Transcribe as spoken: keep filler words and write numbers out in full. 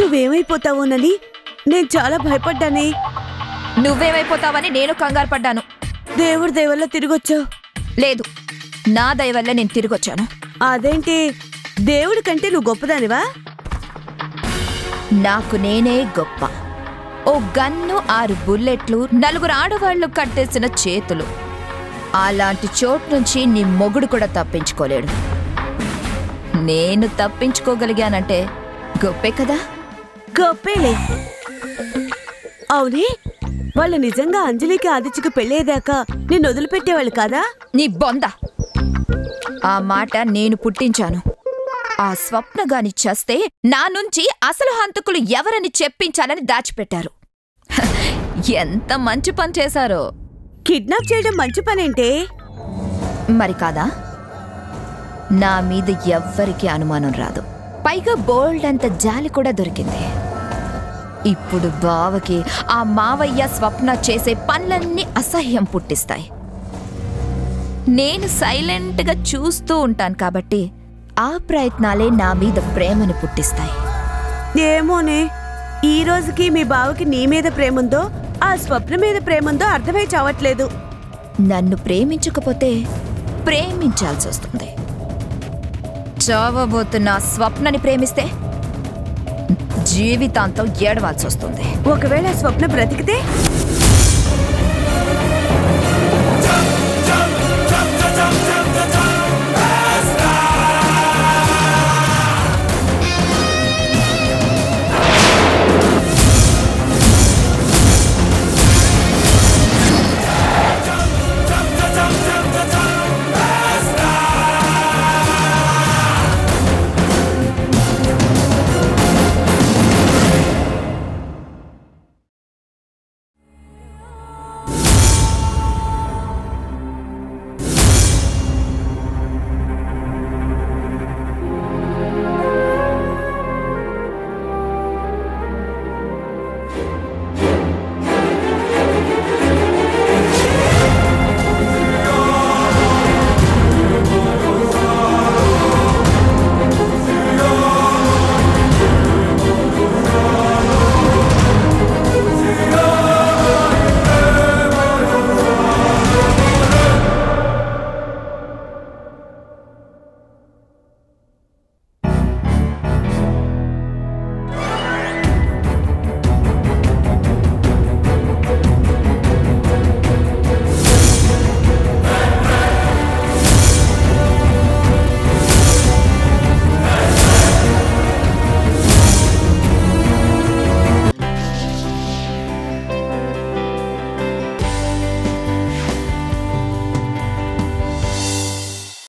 నువ్వేమైపోతావోనని నేను చాలా భయపడ్డానే. నువ్వేమైపోతావని నేను కంగారు పడ్డాను. దేవుడి దయ వల్ల తిరిగొచ్చావు. లేదు, నా దయ వల్ల నేను తిరిగొచ్చాను. అదేంటి, దేవుడి కంటే నువ్వు గొప్పదానివా? నాకు నేనే గొప్ప. ఓ గన్ను, ఆరు బుల్లెట్లు, నలుగురు ఆడవాళ్లు కట్టేసిన చేతులు. అలాంటి చోటు నుంచి నీ మొగుడు కూడా తప్పించుకోలేడు. నేను తప్పించుకోగలిగానంటే గొప్పే కదా. గొప్పేలే. అవునే, వాళ్ళు నిజంగా అంజలికి ఆదిత్యకి పెళ్ళేదాకా నేను వదిలిపెట్టేవాళ్ళు కాదా? నీ బొంద. ఆ మాట నేను పుట్టించాను. ఆ స్వప్న గాని చేస్తే నా నుంచి అసలు హంతకులు ఎవరని చెప్పించాలని దాచిపెట్టారు. ఎంత మంచి పని చేశారో. కిడ్నాప్ చేయడం మంచి పనేంటే? మరి కాదా? నా మీద ఎవ్వరికి అనుమానం రాదు. పైగా బోల్డ్ అంత జాలి కూడా దొరికింది. ఇప్పుడు బావకి ఆ మావయ్య స్వప్న చేసే పనులన్నీ అసహ్యం పుట్టిస్తాయి. నేను సైలెంట్గా చూస్తూ ఉంటాను కాబట్టి ఆ ప్రయత్నాలే నా మీద ప్రేమను పుట్టిస్తాయి. ఏమోనే, ఈ రోజుకి మీ బావకి నీ మీద ప్రేముందో ఆ స్వప్న మీద ప్రేముందో అర్థమై చావట్లేదు. నన్ను ప్రేమించకపోతే ప్రేమించాల్సి వస్తుంది. చావబోతున్న స్వప్నని ప్రేమిస్తే జీవితాంతం ఏడవాల్సి వస్తుంది. ఒకవేళ స్వప్న బ్రతికితే